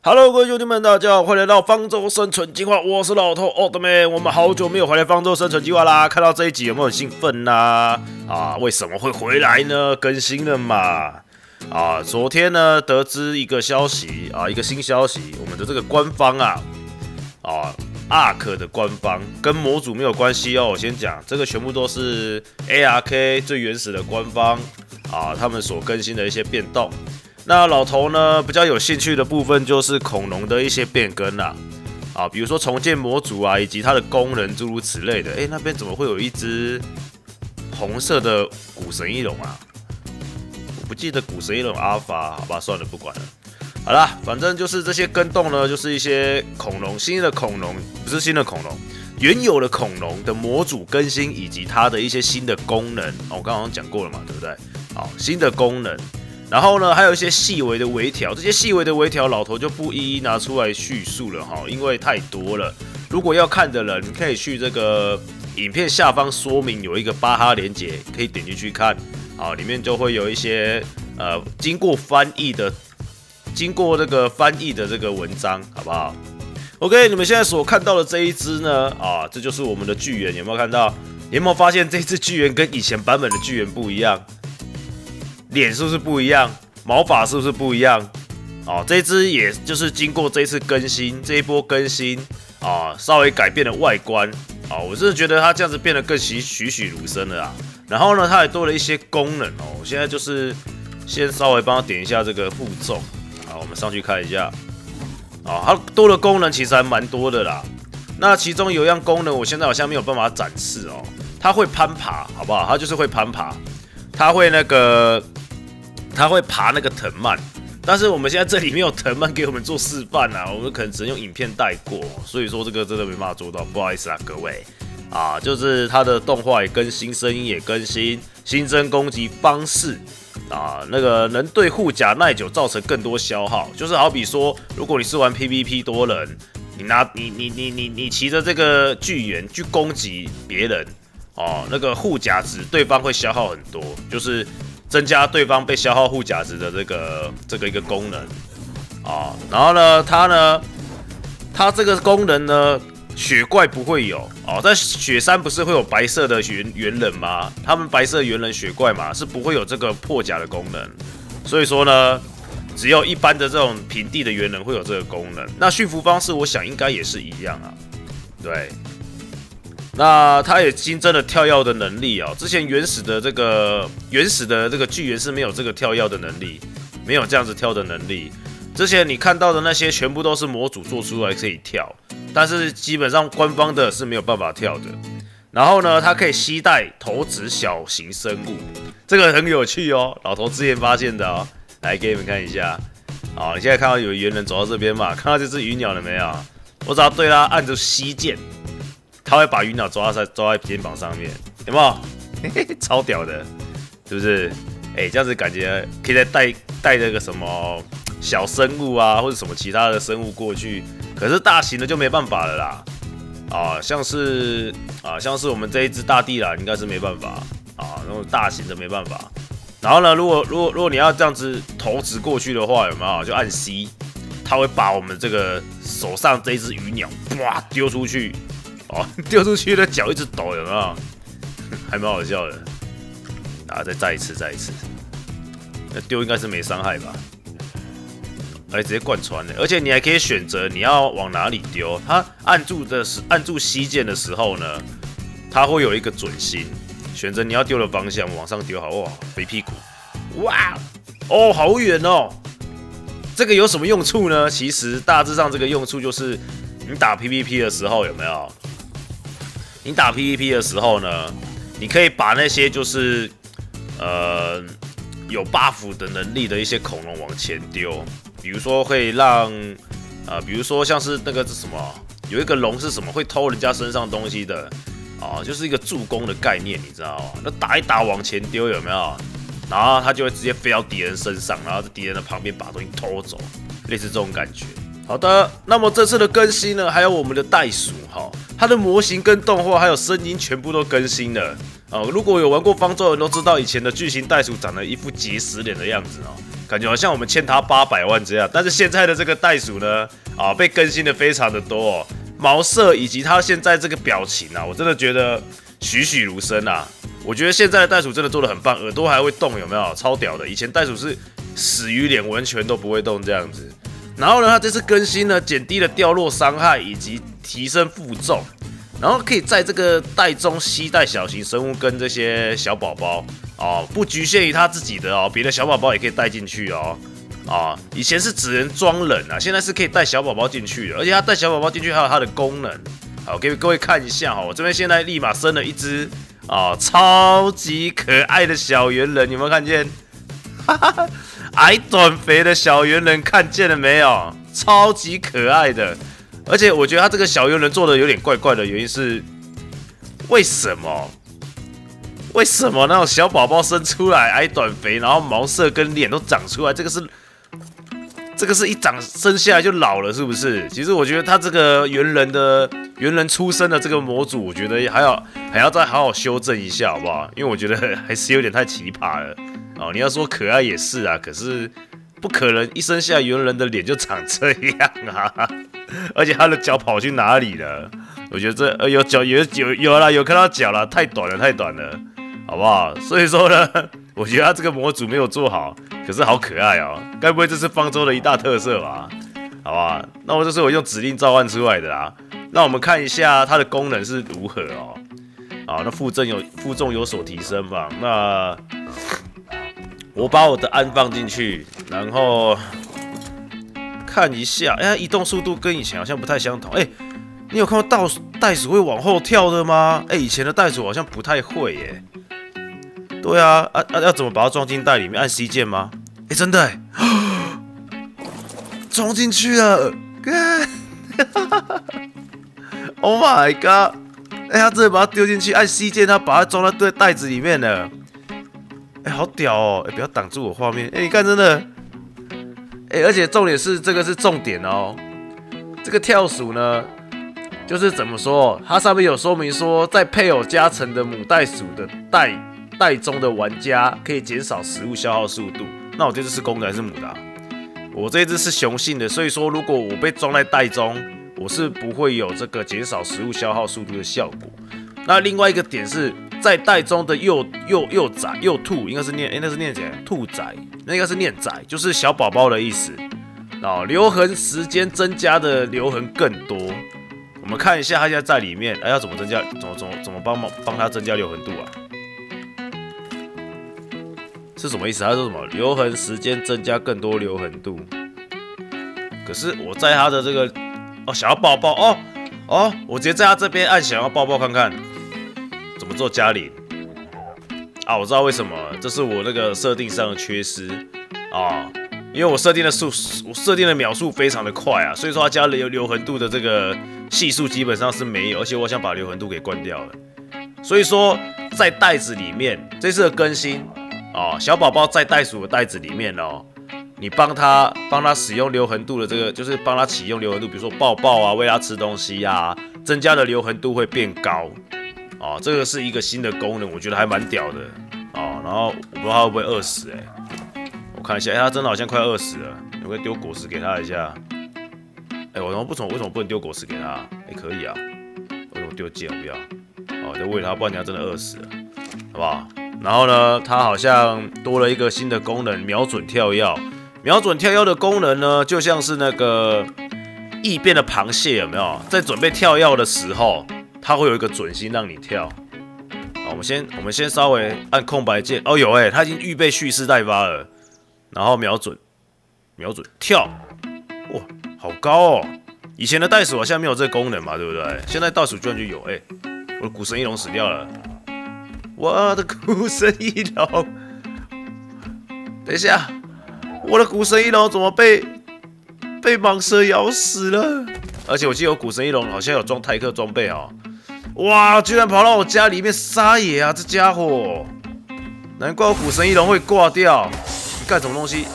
Hello， 各位兄弟们，大家好，欢迎来到方舟生存计划。我是老头奥特曼。我们好久没有回来方舟生存计划啦，看到这一集有没有很兴奋呐？为什么会回来呢？更新了嘛？昨天呢得知一个消息一个新消息，我们的这个官方ARK 的官方跟模组没有关系哦。我先讲，这个全部都是 ARK 最原始的官方他们所更新的一些变动。那老头呢比较有兴趣的部分就是恐龙的一些变更比如说重建模组以及它的功能诸如此类的。那边怎么会有一只红色的古神翼龙我不记得古神翼龙阿法，好吧，算了，不管了。好啦，反正就是这些更动呢，就是一些恐龙新的恐龙，不是新的恐龙，原有的恐龙的模组更新以及它的一些新的功能。我刚刚讲过了嘛，对不对？新的功能。然后呢，还有一些细微的微调，这些细微的微调，老头就不一一拿出来叙述了因为太多了。如果要看的人，可以去这个影片下方说明有一个巴哈连结，可以点进去看里面就会有一些经过这个翻译的这个文章，好不好 ？OK， 你们现在所看到的这一只呢，这就是我们的巨猿，有没有看到？你有没有发现这只巨猿跟以前版本的巨猿不一样？脸是不是不一样？毛发是不是不一样？这只也就是经过这一次更新，这一波更新稍微改变了外观我真的觉得它这样子变得更栩栩如生了然后呢，它也多了一些功能我现在就是先稍微帮它点一下这个负重我们上去看一下它多的功能其实还蛮多的啦。那其中有一样功能，我现在好像没有办法展示它会攀爬，好不好？它就是会攀爬，它会爬那个藤蔓，但是我们现在这里没有藤蔓给我们做示范我们可能只能用影片带过，所以说这个真的没办法做到，不好意思各位就是它的动画也更新，声音也更新，新增攻击方式那个能对护甲耐久造成更多消耗，就是好比说，如果你是玩 PVP 多人，你骑着这个巨猿去攻击别人那个护甲值对方会消耗很多，就是增加对方被消耗护甲值的这个一个功能然后呢，它这个功能呢，雪怪不会有在雪山不是会有白色的猿人吗？他们白色猿人雪怪嘛，是不会有这个破甲的功能。所以说呢，只有一般的这种平地的猿人会有这个功能。那驯服方式，我想应该也是一样对。那它也新增了跳跃的能力之前原始的这个巨猿是没有这个跳跃的能力，没有这样子跳的能力。之前你看到的那些全部都是模组做出来可以跳，但是基本上官方的是没有办法跳的。然后呢，它可以携带投掷小型生物，这个很有趣老头之前发现的来给你们看一下你现在看到有猿人走到这边嘛？看到这只鱼鸟了没有？我只要对它按着吸键，他会把鱼鸟抓在肩膀上面，有没有？超屌的，是不是？这样子感觉可以再带那个什么小生物或者什么其他的生物过去，可是大型的就没办法了啦。像是我们这一只大地啦，应该是没办法那种大型的没办法。然后呢，如果你要这样子投掷过去的话，有没有？就按 C， 它会把我们这个手上这一只鱼鸟哇丢出去。丢出去的脚一直抖，有没有？还蛮好笑的。再一次。那丢应该是没伤害吧？直接贯穿了，而且你还可以选择你要往哪里丢。它按住吸键的时候呢，它会有一个准心，选择你要丢的方向往上丢。哇，肥屁股！哇，好远这个有什么用处呢？其实大致上这个用处就是你打 PVP 的时候有没有？你打 PVP 的时候呢，你可以把那些就是有 buff 的能力的一些恐龙往前丢，比如说会让比如说像是那个是什么，有一个龙是什么会偷人家身上东西的就是一个助攻的概念，你知道吗？那打一打往前丢有没有？然后它就会直接飞到敌人身上，然后在敌人的旁边把东西偷走，类似这种感觉。好的，那么这次的更新呢，还有我们的袋鼠它的模型跟动画还有声音全部都更新了如果有玩过方舟的人都知道，以前的巨型袋鼠长得一副结石脸的样子哦，感觉好像我们欠他800万这样。但是现在的这个袋鼠呢，被更新的非常的多哦，毛色以及它现在这个表情啊，我真的觉得栩栩如生啊。我觉得现在的袋鼠真的做得很棒，耳朵还会动，有没有？超屌的！以前袋鼠是死鱼脸，完全都不会动这样子。然后呢，它这次更新呢，减低了掉落伤害以及提升负重。然后可以在这个袋中携带小型生物跟这些小宝宝哦，不局限于他自己的哦，别的小宝宝也可以带进去哦。以前是只能装人啊，现在是可以带小宝宝进去的，而且他带小宝宝进去还有它的功能。好，给各位看一下哦，我这边现在立马生了一只超级可爱的小猿人，有没有看见？矮短肥的小猿人，看见了没有？超级可爱的。而且我觉得他这个小猿人做的有点怪怪的，原因是为什么？为什么那种小宝宝生出来矮短肥，然后毛色跟脸都长出来？这个是一生下来就老了，是不是？其实我觉得他这个猿人出生的这个模组，我觉得还要再好好修正一下，好不好？因为我觉得还是有点太奇葩了哦。你要说可爱也是啊，可是不可能一生下猿人的脸就长这样啊！而且他的脚跑去哪里了？我觉得这有脚有啦，有看到脚了，太短了，好不好？所以说呢，我觉得他这个模组没有做好，可是好可爱哦，该不会这是方舟的一大特色吧？好吧，那这是我用指令召唤出来的啦。那我们看一下它的功能是如何哦。好，那负重有所提升吧。那我把我的鞍放进去，然后看一下，它移动速度跟以前好像不太相同。你有看到袋鼠会往后跳的吗？以前的袋鼠好像不太会耶。对啊，要怎么把它装进袋里面？按 C 键吗？真的装进去了！Oh my god！ 他真的把它丢进去，按 C 键，它把它装在袋子里面了。好屌哦！不要挡住我画面。你看，真的。而且重点是这个是重点哦。这个跳鼠呢，就是怎么说？它上面有说明说，在配偶加成的母袋鼠的袋中的玩家可以减少食物消耗速度。那我这只是公的还是母的我这只是雄性的，所以说如果我被装在袋中，我是不会有这个减少食物消耗速度的效果。那另外一个点是在袋中的幼兔，应该是那是念怎样？兔仔，那应该是念仔，就是小宝宝的意思。留痕时间增加的留痕更多。我们看一下它现在里面，要怎么增加？怎么帮它增加留痕度啊？是什么意思？他说什么？留痕时间增加更多留痕度。可是我在它的这个想要抱抱我直接在它这边按想要抱抱看看，怎么做加0我知道为什么，这是我那个设定上的缺失因为我设定的秒数非常的快啊，所以说它加留痕度的这个系数基本上是没有，而且我想把留痕度给关掉了。所以说在袋子里面这次的更新小宝宝在袋鼠的袋子里面你帮他使用留痕度的这个，就是帮他启用留痕度，比如说抱抱喂他吃东西增加的留痕度会变高这个是一个新的功能，我觉得还蛮屌的然后我不知道他会不会饿死我看一下他真的好像快饿死了，我可以丢果实给他一下。我为什么不能丢果实给他？可以啊，为什么丢剑？不要就喂他，不然你要真的饿死了，好不好？然后呢，它好像多了一个新的功能，瞄准跳跃。瞄准跳跃的功能呢，就像是那个异变的螃蟹，有没有？在准备跳跃的时候，它会有一个准心让你跳。我们先稍微按空白键。有它已经预备蓄势待发了。然后瞄准跳，哇，好高哦！以前的袋鼠好像没有这个功能嘛，对不对？现在袋鼠居然就有。我的古神翼龙死掉了。我的古神翼龙，等一下，我的古神翼龙怎么被蟒蛇咬死了？而且我记得我古神翼龙好像有装泰克装备哇，居然跑到我家里面撒野这家伙！难怪我古神翼龙会挂掉，你干什么东西？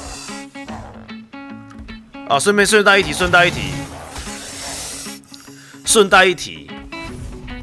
顺带一提，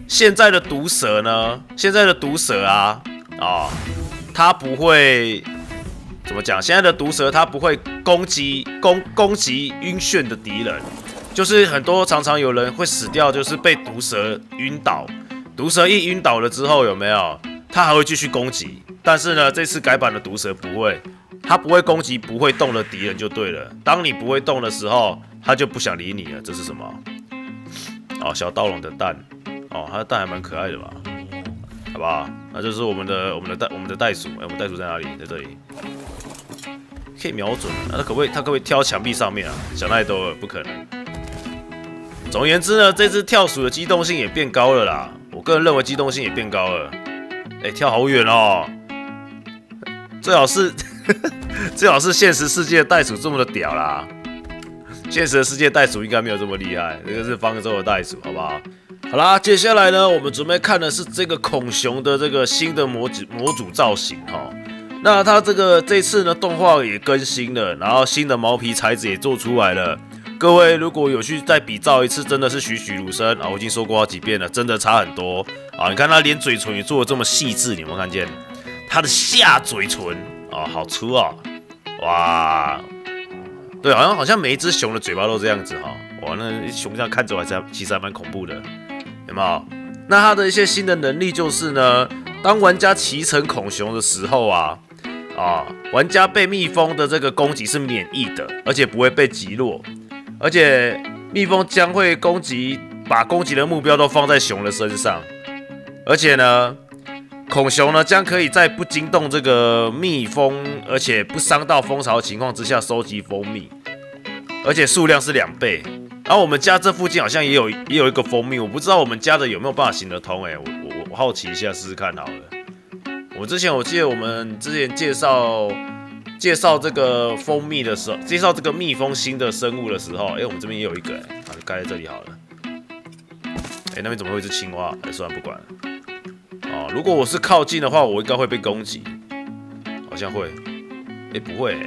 现在的毒蛇呢？现在的毒蛇啊，它不会怎么讲？现在的毒蛇它不会攻击晕眩的敌人，就是常常有人会死掉，就是被毒蛇晕倒。毒蛇一晕倒了之后，有没有？它还会继续攻击，但是呢，这次改版的毒蛇不会，它不会攻击不会动的敌人就对了。当你不会动的时候，它就不想理你了。这是什么？小盗龙的蛋。它的蛋还蛮可爱的吧？好不好？那就是我们的袋鼠。我们袋鼠在哪里？在这里。可以瞄准。那它可不可以跳墙壁上面啊？想太多了，不可能。总而言之呢，这只跳鼠的机动性也变高了啦。我个人认为机动性也变高了。跳好远哦！最好是现实世界的袋鼠这么的屌啦。现实的世界袋鼠应该没有这么厉害，这个是方舟的袋鼠，好不好？好啦，接下来呢，我们准备看的是这个孔熊的这个新的模组造型哈。那它这次呢，动画也更新了，然后新的毛皮材质也做出来了。各位如果有去再比照一次，真的是栩栩如生啊！我已经说过好几遍了，真的差很多啊！你看它连嘴唇也做的这么细致，你有没有看见？它的下嘴唇好粗啊！哇，对，好像每一只熊的嘴巴都这样子哈。哇，那熊这样看着其实还蛮恐怖的。有没有？那它的一些新的能力就是呢，当玩家骑乘孔熊的时候玩家被蜜蜂的这个攻击是免疫的，而且不会被击落，而且蜜蜂将会把攻击的目标都放在熊的身上，而且呢，孔熊呢将可以在不惊动这个蜜蜂，而且不伤到蜂巢的情况之下收集蜂蜜，而且数量是2倍。然后我们家这附近好像也有一个蜂蜜，我不知道我们家的有没有办法行得通我好奇一下试试看好了。我记得我们之前介绍这个蜂蜜的时候，介绍这个蜜蜂新的生物的时候，我们这边也有一个就盖在这里好了。那边怎么会是青蛙？算了不管了。如果我是靠近的话，我应该会被攻击，好像会。不会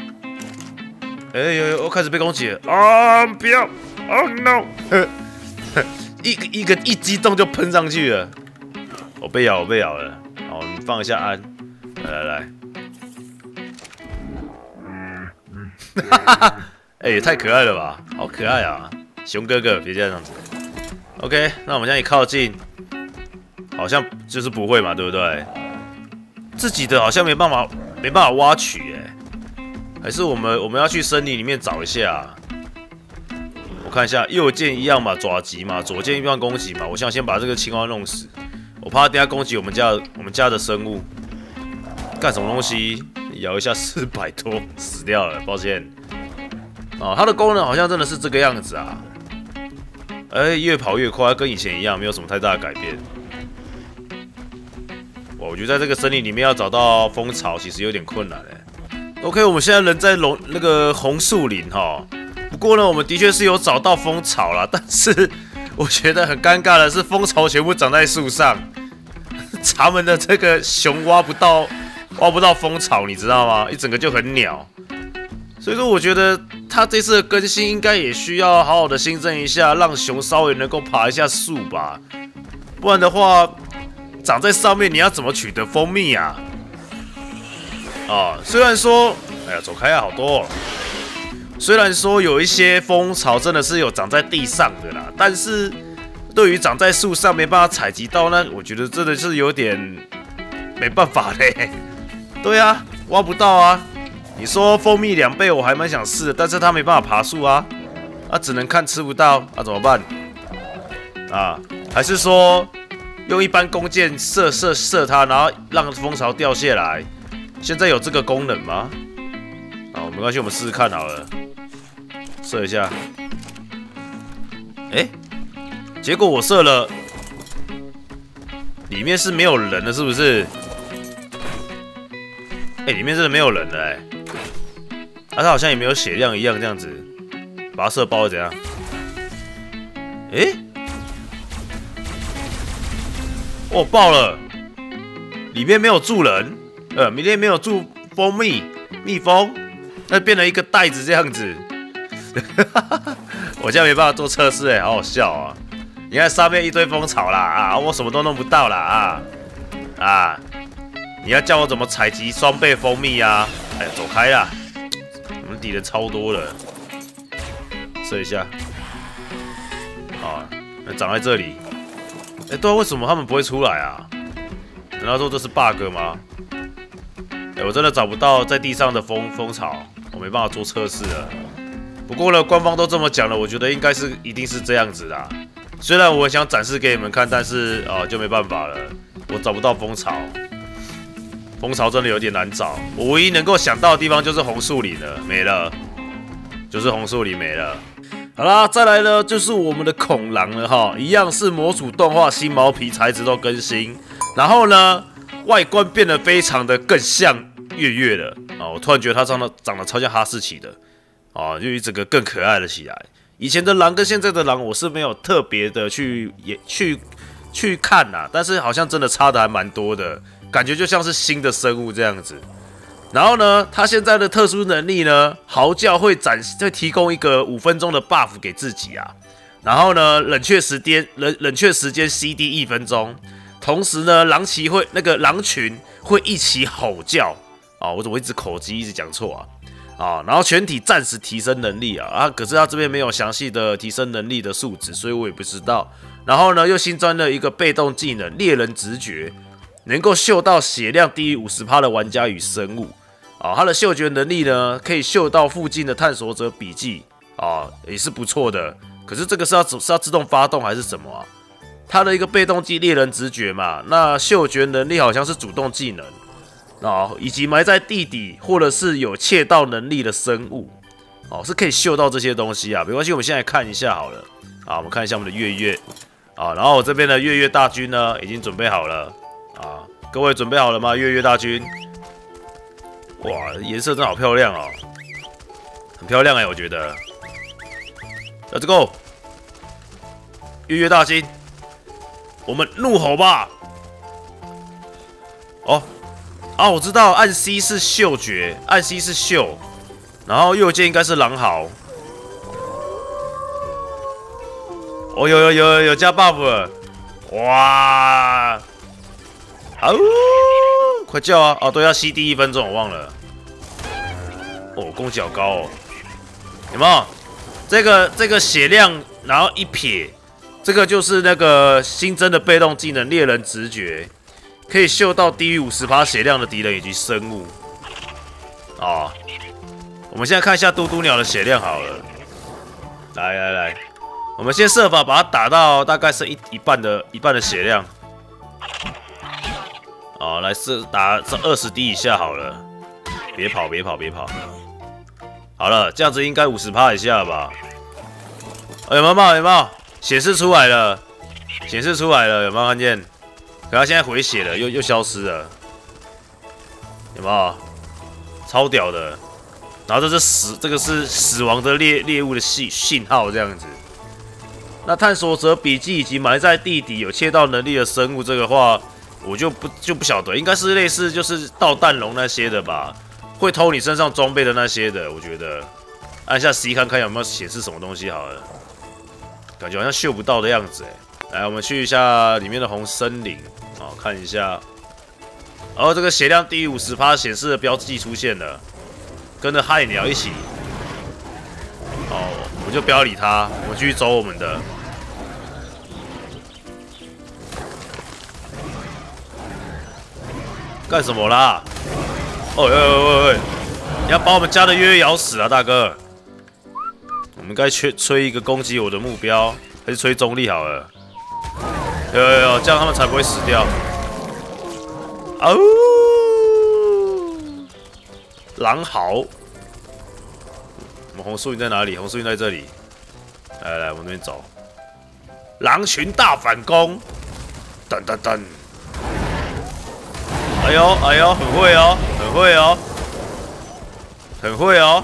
我开始被攻击了不要no 一激动就喷上去了，我被咬了。好，你放一下安，来，也太可爱了吧，好可爱啊，熊哥哥别这样子。OK， 那我们现在一靠近，好像就是不会嘛，对不对？自己的好像没办法挖取还是我们要去森林里面找一下我看一下，右键一样嘛，爪击嘛，左键一样攻击嘛。我想先把这个青蛙弄死，我怕它等下攻击我们家的生物。干什么东西？咬一下400多，死掉了，抱歉。它的功能好像真的是这个样子啊。越跑越快，跟以前一样，没有什么太大的改变。我觉得在这个森林里面要找到蜂巢，其实有点困难OK， 我们现在人在那个红树林不过呢，我们的确是有找到蜂巢啦，但是我觉得很尴尬的是，蜂巢全部长在树上，咱们的这个熊挖不到蜂巢，你知道吗？一整个就很鸟。所以说，我觉得它这次的更新应该也需要好好的新增一下，让熊稍微能够爬一下树吧，不然的话，长在上面你要怎么取得蜂蜜啊？虽然说，走开啊，好多虽然说有一些蜂巢真的是有长在地上的啦，但是对于长在树上没办法采集到呢，我觉得真的是有点没办法嘞。对啊，挖不到啊。你说蜂蜜2倍，我还蛮想试的，但是它没办法爬树啊，只能看吃不到，怎么办？还是说用一般弓箭射它，然后让蜂巢掉下来？现在有这个功能吗？没关系，我们试试看好了，射一下。结果我射了，里面是没有人的，是不是？里面真的没有人了它好像也没有血量一样，这样子，把它射爆怎样？爆了！里面没有住人，里面没有住蜜蜂，那变成一个袋子这样子。我现在没办法做测试好好笑啊！ 你看上面一堆蜂巢啦啊，我什么都弄不到啦啊！你要叫我怎么采集双倍蜂蜜啊？哎，走开啦！我们敌人超多了，射一下。啊，长在这里。哎，对啊，为什么他们不会出来啊？难道说这是 bug 吗？哎，我真的找不到在地上的蜂巢，我没办法做测试了。不过呢，官方都这么讲了，我觉得一定是这样子的。虽然我想展示给你们看，但是就没办法了，我找不到蜂巢。蜂巢真的有点难找，我唯一能够想到的地方就是红树林了，没了，就是红树林没了。好啦，再来呢就是我们的恐狼了哈，一样是模组动画新毛皮材质都更新，然后呢外观变得非常的更像月月了啊！我突然觉得它长得超像哈士奇的啊，就一整个更可爱了起来。以前的狼跟现在的狼我是没有特别的去看呐，但是好像真的差的还蛮多的，感觉就像是新的生物这样子。然后呢，他现在的特殊能力呢，嚎叫会提供一个5分钟的 buff 给自己啊。然后呢，冷却时间 CD 1分钟。同时呢，狼群会一起吼叫啊！我怎么一直口技一直讲错啊？然后全体暂时提升能力可是他这边没有详细的提升能力的数值，所以我也不知道。然后呢，又新增了一个被动技能猎人直觉，能够嗅到血量低于 50% 的玩家与生物。他的嗅觉能力呢，可以嗅到附近的探索者笔记也是不错的。可是这个是要自动发动还是什么啊？它的一个被动技猎人直觉嘛，那嗅觉能力好像是主动技能以及埋在地底或者是有窃盗能力的生物是可以嗅到这些东西啊。没关系，我们现在看一下好了我们看一下我们的月月然后我这边的月月大军呢已经准备好了各位准备好了吗？月月大军。哇，颜色真的好漂亮很漂亮我觉得。Let's go， 月月大军，我们怒吼吧！我知道，按 C 是嗅觉，按 C 是嗅，然后右键应该是狼嚎。有加 buff 了，哇！快叫啊！对，要 CD 1分钟，我忘了。攻击好高有没有？这个血量，然后一撇，这个就是那个新增的被动技能猎人直觉，可以嗅到低于 50% 血量的敌人以及生物。我们现在看一下嘟嘟鸟的血量好了。来，我们先设法把它打到大概是一半的血量。来打这20滴以下好了，别跑！好了，这样子应该50% 以下了吧？有没有？显示出来了，有没有看见？可他现在回血了，又消失了，有没有？超屌的！然后这个是死亡的猎物的信号，这样子。那探索者笔记以及埋在地底有窃盗能力的生物，这个话。我就不晓得，应该是类似就是盗弹龙那些的吧，会偷你身上装备的那些的，我觉得。按一下 C 看看有没有显示什么东西好了，感觉好像嗅不到的样子来，我们去一下里面的红森林，看一下。这个血量低于 50% 显示的标记出现了，跟着害鸟一起。我们就不要理他，我们继续走我们的。干什么啦？喂！你要把我们家的月月咬死啊，大哥！我们该吹一个攻击我的目标，还是吹中立好了？有，这样他们才不会死掉。狼嚎！我们红树林在哪里？红树林在这里。来，往那边走。狼群大反攻！噔！哎呦，很会哦！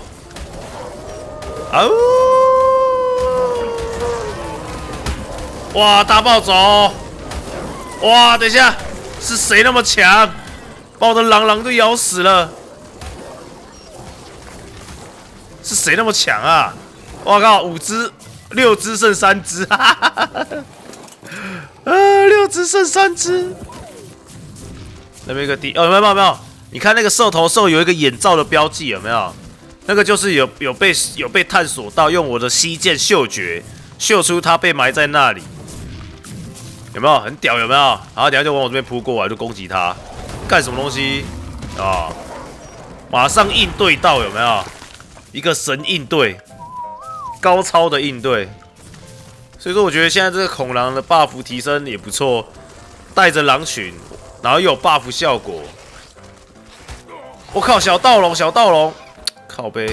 哇，大暴走！哇，等一下，是谁那么强？把我的狼都咬死了！是谁那么强啊？我靠，6只剩3只， 6只剩3只。那边一个没有，你看那个兽头兽有一个眼罩的标记有没有？那个就是有被探索到，用我的吸剑嗅觉嗅出它被埋在那里，有没有很屌？有没有？然后等下就往我这边扑过来，就攻击它，干什么东西啊？马上应对到有没有？一个神应对，高超的应对。所以说，我觉得现在这个恐狼的 buff 提升也不错，带着狼群，然后又有 buff 效果。我靠，小盗龙，靠背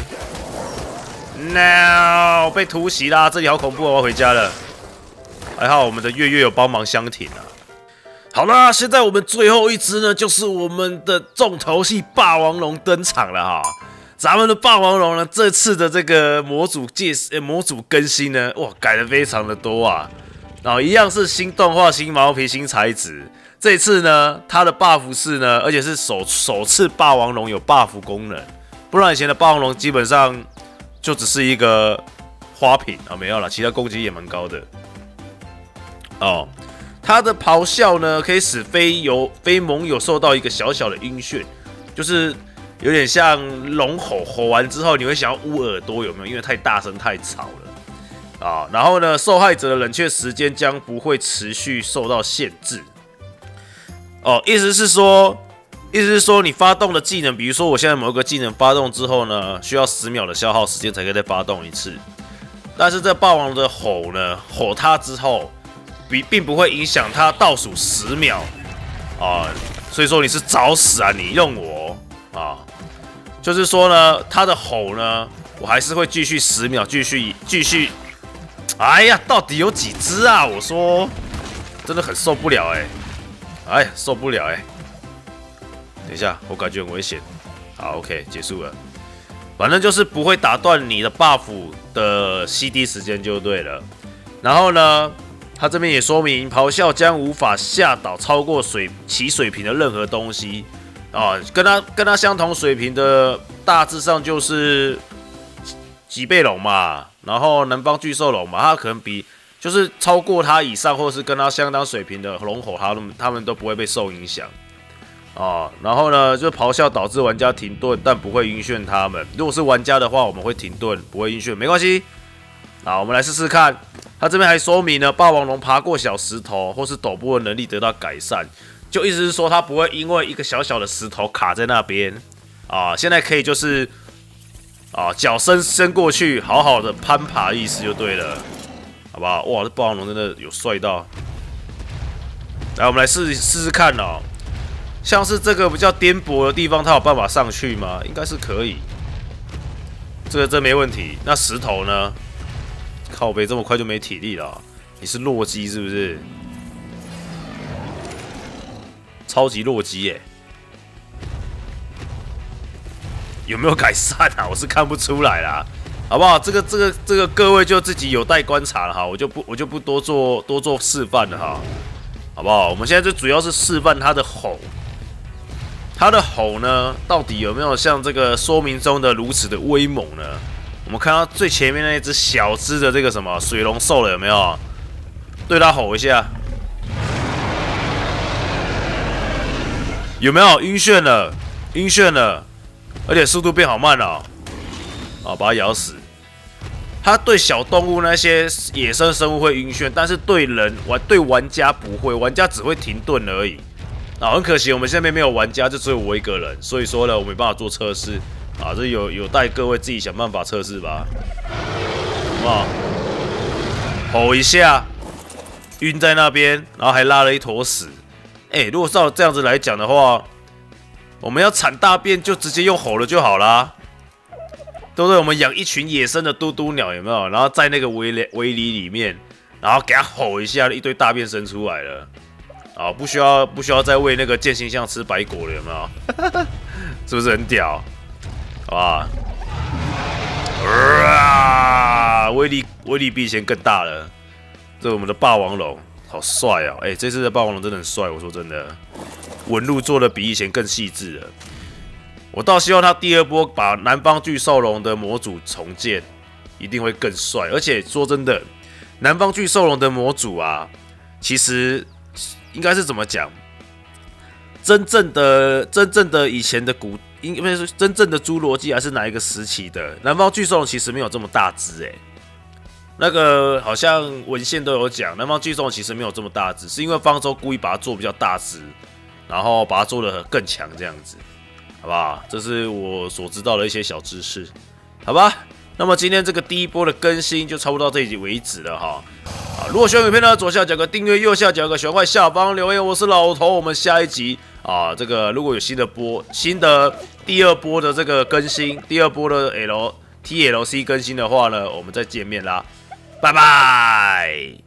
，no 被突袭啦！这里好恐怖，我要回家了。还好我们的月月有帮忙相挺啊。好啦，现在我们最后一只呢，就是我们的重头戏霸王龙登场了哈。咱们的霸王龙呢，这次的这个模组更新呢，哇，改的非常的多啊。然后一样是新动画、新毛皮、新材质。这一次呢，它的 buff 是呢，而且是首次霸王龙有 buff 功能，不然以前的霸王龙基本上就只是一个花瓶啊，没有啦，其他攻击也蛮高的。哦，它的咆哮呢，可以使非盟友受到一个小小的晕眩，就是有点像龙吼完之后，你会想要捂耳朵，有没有？因为太大声太吵了啊。然后呢，受害者的冷却时间将不会持续受到限制。哦，意思是说你发动的技能，比如说我现在某一个技能发动之后呢，需要10秒的消耗时间才可以再发动一次。但是这霸王的吼呢，吼它之后，并不会影响它倒数10秒啊。所以说你是找死啊！你用我啊！就是说呢，它的吼呢，我还是会继续10秒，继续。哎呀，到底有几只啊？我说，真的很受不了哎，受不了哎！等一下，我感觉很危险。好 ，OK， 结束了。反正就是不会打断你的 buff 的 CD 时间就对了。然后呢，它这边也说明，咆哮将无法吓倒超过其水平的任何东西。啊，跟它相同水平的，大致上就是脊背龙嘛，然后南方巨兽龙嘛，它可能就是超过它以上，或者是跟它相当水平的龙吼，它们都不会被受影响啊。然后呢，就咆哮导致玩家停顿，但不会晕眩他们。如果是玩家的话，我们会停顿，不会晕眩，没关系。好，我们来试试看。它这边还说明呢，霸王龙爬过小石头或是陡坡的能力得到改善。就意思是说，它不会因为一个小小的石头卡在那边啊，现在可以就是啊，脚伸过去，好好的攀爬，意思就对了，好不好？哇，这霸王龙真的有帅到！来，我们来试试看哦，像是这个比较颠簸的地方，它有办法上去吗？应该是可以，这没问题。那石头呢？靠北这么快就没体力了，你是弱鸡是不是？超级弱鸡耶，有没有改善啊？我是看不出来啦，好不好？这个各位就自己有待观察了哈，我就不多做示范了哈，好不好？我们现在就主要是示范它的吼，呢，到底有没有像这个说明中的如此的威猛呢？我们看到最前面那只小只的这个什么水龙兽了，有没有？对它吼一下。有没有晕眩了？晕眩了，而且速度变好慢了啊！把它咬死。它对小动物那些野生生物会晕眩，但是对玩家不会，玩家只会停顿而已。啊，很可惜，我们现在没有玩家，就只有我一个人，所以说呢，我没办法做测试啊，这有待各位自己想办法测试吧，好不好？吼一下，晕在那边，然后还拉了一坨屎。如果照这样子来讲的话，我们要产大便就直接用吼了就好啦，对不对？我们养一群野生的嘟嘟鸟有没有？然后在那个围篱里面，然后给它吼一下，一堆大便生出来了啊！不需要再喂那个剑心象吃白果了，有没有？是不是很屌？好吧？威力比以前更大了。这是我们的霸王龙。好帅哦！这次的霸王龙真的很帅，我说真的，纹路做的比以前更细致了。我倒希望他第2波把南方巨兽龙的模组重建，一定会更帅。而且说真的，南方巨兽龙的模组啊， 其实应该是怎么讲？真正的以前的应该是真正的侏罗纪还是哪一个时期的南方巨兽龙其实没有这么大只那个好像文献都有讲，南方巨兽龙其实没有这么大只，是因为方舟故意把它做比较大只，然后把它做得更强这样子，好不好？这是我所知道的一些小知识，好吧？那么今天这个第一波的更新就差不多到这里为止了哈。如果喜欢影片呢，左下角个订阅，右下角个喜欢快下方留言。我是老头，我们下一集这个如果有新的第二波的这个更新，第二波的TLC 更新的话呢，我们再见面啦，拜拜。